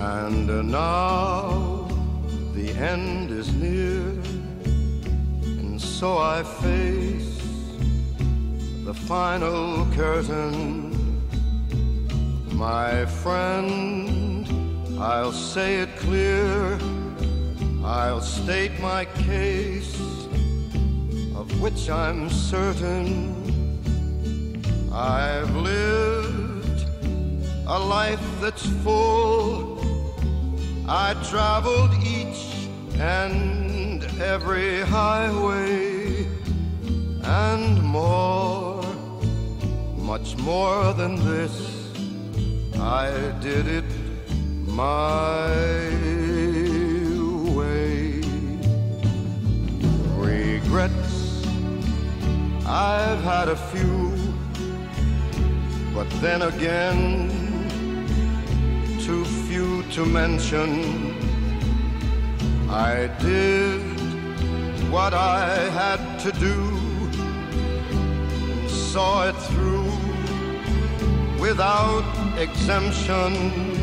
And now the end is near, and so I face the final curtain. My friend, I'll say it clear, I'll state my case, of which I'm certain. I've lived a life that's full. I traveled each and every highway, and more, much more than this, I did it my way. Regrets, I've had a few, but then again, too few to mention. I did what I had to do, and saw it through without exemption.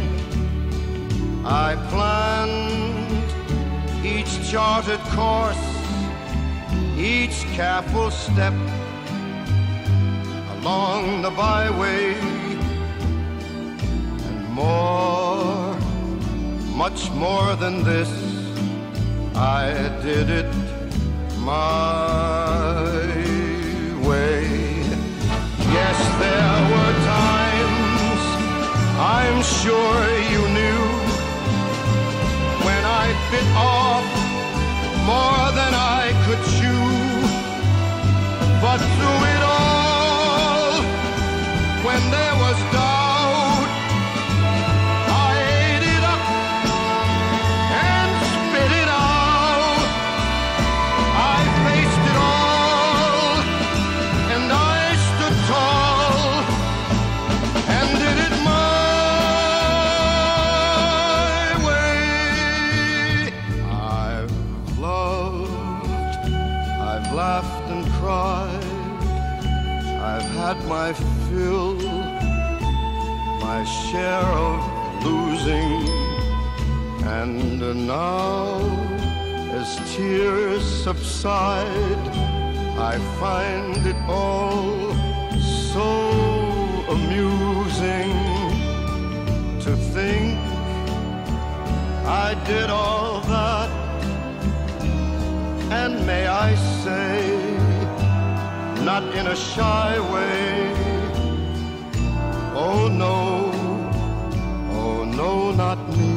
I planned each charted course, each careful step along the byway, and more, much more than this, I did it my way. Yes, there were times, I'm sure you knew, when I bit off more than I could chew. But through it all, when there was doubt, I ate it up and spit it out. I faced it all, and I stood tall, and did it my way. I've loved, I've laughed and cried, I've had my fill, my share of losing, and now, as tears subside, I find it all so amusing to think I did all that, and may I say, not in a shy way, oh no, not me.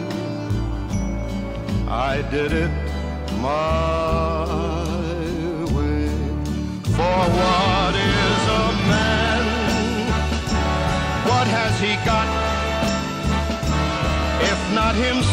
I did it my way. For what is a man? What has he got, if not himself?